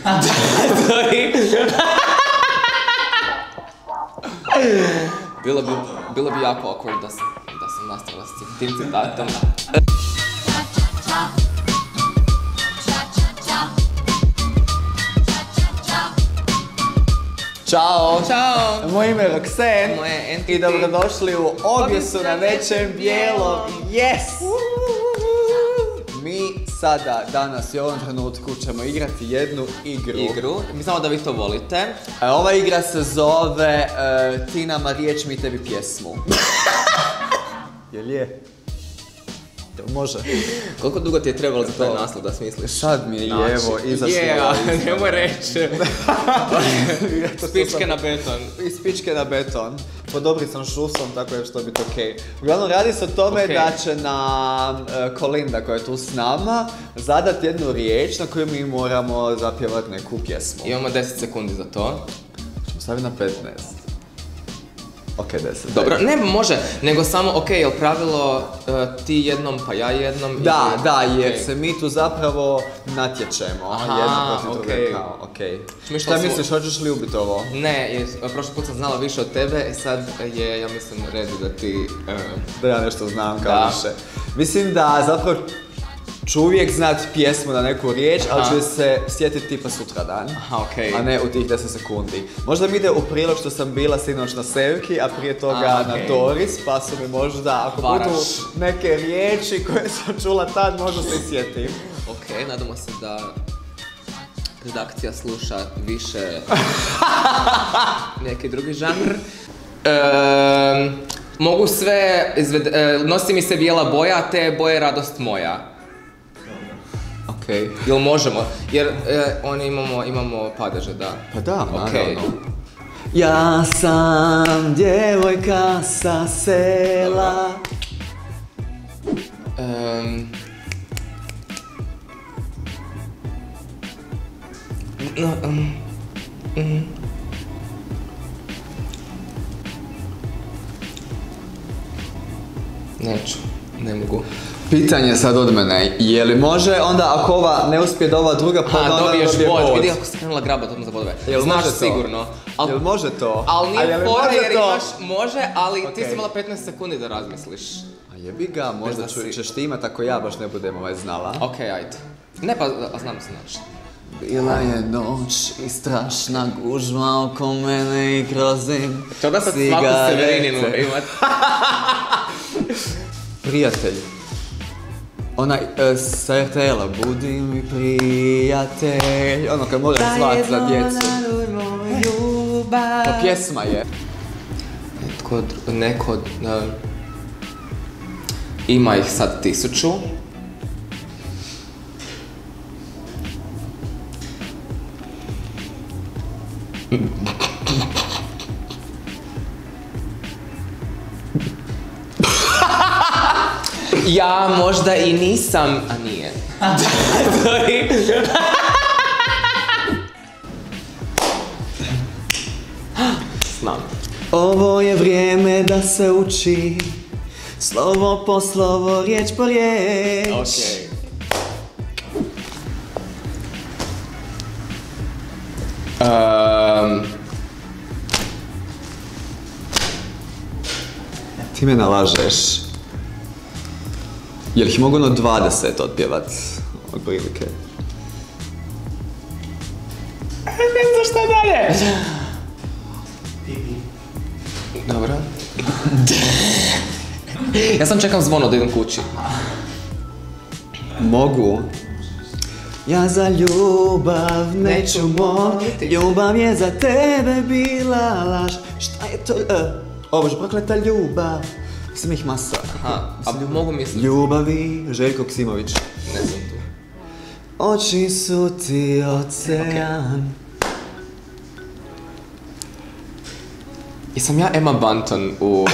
Bilo bi jako awkward da sam nastavila s tim citatom. Ćao! Ćao! Moje ime je Roxanne Moje i dobrodošli u Obje su na nečem bijelom. Yes! Mi sada, danas i u ovom trenutku ćemo igrati jednu igru. Mi znamo da vi to volite. Ova igra se zove Ti nama riječ, mi tebi pjesmu. Jel je? Jel može? Koliko dugo ti je trebalo za taj naslov da smisliš? Sad mi je lijevo izašlo. Nemoj reći. Spičke na beton. Iz spičke na beton. Pod dobrim sam šusom, tako je što biti okej. Uglavnom, radi se o tome da će nam Kolinda, koja je tu s nama, zadati jednu riječ na koju mi moramo zapjevati neku pjesmu. Imamo 10 sekundi za to. Ćemo staviti na 15. Ok, 10. Dobro, ne može, nego samo, ok, je li pravilo ti jednom pa ja jednom? Da, jer se mi tu zapravo natječemo. Jedno protiv druge kao, okej. Šta misliš, hoćeš li ubiti ovo? Ne, jer prošli put sam znala više od tebe i sad je, ja mislim, redu da ti... Da ja nešto znam kao više. Mislim da zapravo ću uvijek znati pjesmu na neku riječ, ali ću se sjetiti tipa sutradan, a ne u tih 10 sekundi. Možda mi ide u prilog što sam bila sinoć na Sevki, a prije toga na Doris, pa su mi možda, ako budu neke riječi koje sam čula tad, možda se i sjetim. Ok, nadamo se da redakcija sluša više neki drugi žanr. Mogu sve, nosi mi se bijela boja, te boje radost moja. Okej. Jel možemo? Jer oni imamo padeže, da. Pa da, naravno. Ja sam djevojka sa sela. Neću, ne mogu. Pitanje sad od mene, je li može onda ako ova ne uspije da ova druga pa onda dobiješ dobije bod? Vidi ako si krenula grabat odmah za bodove. Znaš sigurno. Jel može to? Ali nije fora jer imaš, može, ali ti si imala 15 sekundi da razmisliš. A jebi ga, možda ćeš ti imat ako ja baš ne budem znala. Okej, ajde. Ne pa, znam se znači. Bila je noć i strašna gužva oko mene i grozim to da sad svaku Severininu imat. Prijatelj. Onaj sa RTL-a, budi mi prijatelj, ono kad moram zvat za djecu. To pjesma je. Neko, ima ih sad 1000. Ja možda i nisam, a nije. Znam. Ovo je vrijeme da se uči, slovo po slovo, riječ po riječ. Okej. Ti me nalažeš. Jel ih mogu 20 otpjevat, od prilike? Ne znam šta dalje. Dobro. Ja sam čekam zvono da idem kući. Mogu. Ja za ljubav neću moliti, ljubav je za tebe bila laž. Šta je to? O Bože, prokleta ljubav. Mislim ih masa. A mogu misliti? Ljubavi, Željko Ksimović. Ne znam tu. Oči su ti ocean. Jesam ja Emma Bunton u ovom?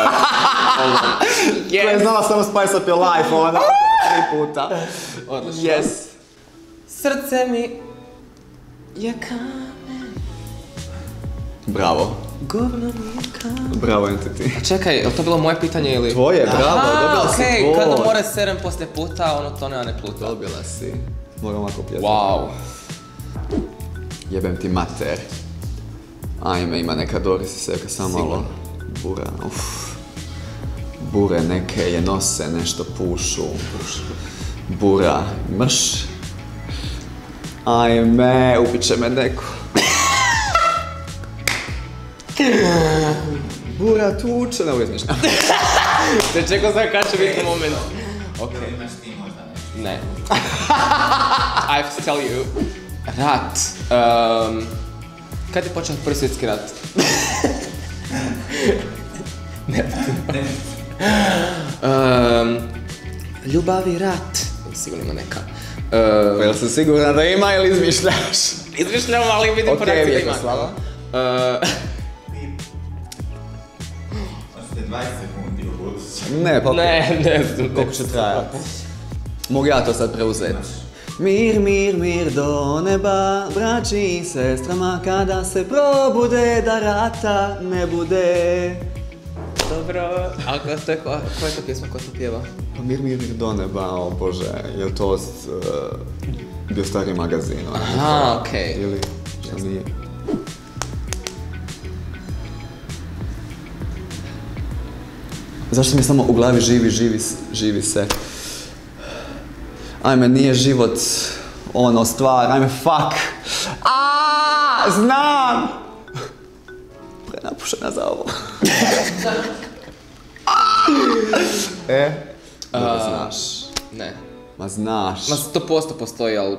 Koja je znala samo Spice Up Your Life, ona 3 puta. Odlično. Yes. Srce mi je kamen. Bravo. Govno mi je kamen. Bravo, entity. Čekaj, je li to bilo moje pitanje ili? Tvoje, bravo, dobila si bod. Kada more serem poslije puta, ono to nema ne pluta. Dobila si. Moram ovako pjezati. Wow. Jebem ti mater. Ajme, ima neka Doris i Seka, samo malo. Bura, Bure neke je nose, nešto pušu. Bura, mrš. Ajme, ubiće me neko. Bura tuče, ne uvijek ništa. Te čekao sam kad će biti moment. Okay. Imaš ti možda nešto? Ne. I have to tell you. Rat. Kad je počeo prvi svjetski rat? Ne. Ljubav i rat. Sigurno ima neka. Pa jel sam siguran da ima ili izmišljaš? Izmišljam, ali vidim po reakciji da ima. Slava. Možete 20 sekundi u budućem. Ne, pa ne znam. Koliko će trajati? Mogu ja to sad preuzeti? Mir, mir, mir do neba, braći i sestrama, kada se probude da rata ne bude. Dobro. A koja je to pjesma koja to pjeva? Pa mir, mir, mir do neba, o bože, je to bio stari magazin? Aha, okej. Ili šta nije? Zašto mi je samo u glavi živi se? Ajme, nije život ono stvar, ajme fuck. Znam! Prenapušena za ovo. Dobro znaš. Ne. Ma znaš. Ma 100% postoji, ali...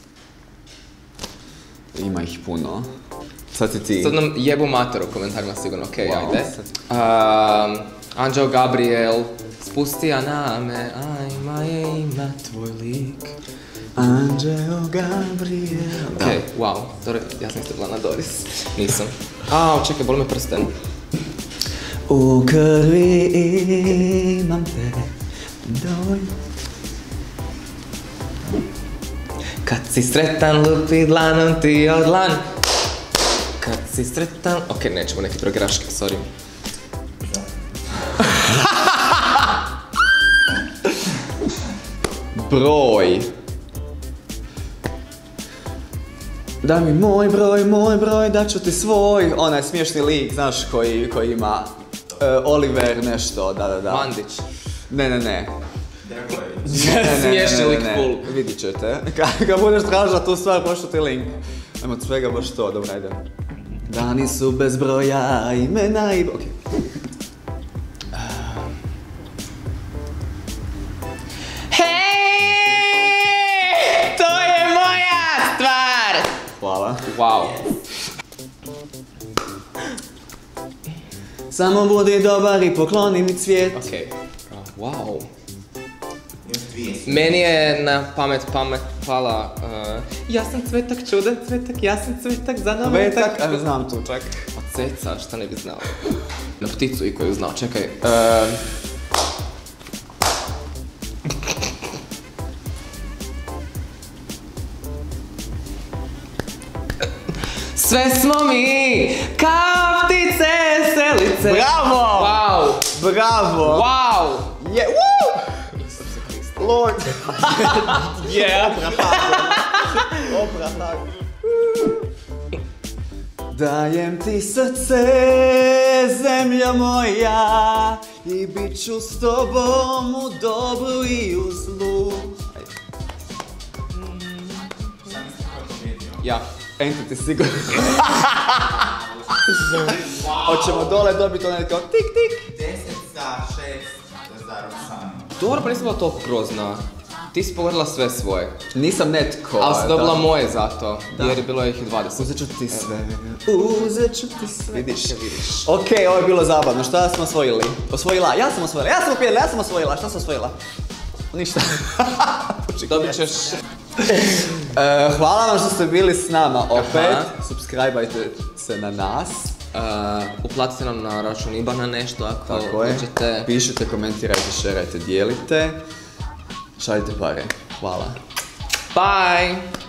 Ima ih puno. Sad si ti. Sad nam jebu mater u komentarima sigurno, okej, ajde. Anđeo Gabriel, spusti ja na me, ajma je ima tvoj lik. Anđeo Gabriel. Okej, wow, ja sam isto bila na Doris. Nisam. Čekaj, boli me prsten. U krvi imam te, Kad si sretan, lupi dlanom ti od dlan. Kad si sretan... Okej, nećemo neki prograške, sorry. Broj. Daj mi moj broj, daću ti svoj. Onaj smiješni lik, znaš, koji ima Oliver nešto, da. Mandić. Ne. Smiješni lik full. Vidit ćete. Kad budeš tražila tu stvar, pošlu ti link. Ajmo od svega baš to, dobro, ajde. Dani su bez broja, imena i... Okej. To je moja stvar! Hvala. Wow. Samo budi dobar i pokloni mi cvijet. Okej. Wow. Još 2 sekunde. Meni je na pamet pala... Ja sam cvetak, čudan cvetak, ja sam cvetak, za nametak. Cvetak, ajme znam tu čak. Od ceca, šta ne bi znao. Na pticu i koju znao, čekaj. Sve smo mi, kao ptice, selice. Bravo! Wow! Bravo! Wow! Je, woo! Lord! Yeah! Opra tako. Dajem ti srce, zemlja moja, i bit ću s tobom u dobru i u zlu. Ja. Ente ti sigurno. Hoćemo dole dobiti onaj kao tik tik. 10 za 6 za Roxanu. Dobro, pa nisam bila toliko grozna. Ti si pogodila sve svoje. Nisam netko. Ali si dobila moje zato, jer je bilo ih 20. Uzet ću ti sve. Uzet ću ti sve. Vidiš. Okej, ovo je bilo zabavno. Šta smo osvojili? Osvojila? Ja sam osvojila. Ja sam osvojila. Šta sam osvojila? Ništa. Dobit ćeš... Hvala vam što ste bili s nama opet. Subscribe-ajte se na nas. Uplatite nam na račun IBAN-a nešto ako hoćete. Pišite, komentirajte, šerajte, dijelite. Šaljite pare. Hvala. Bye!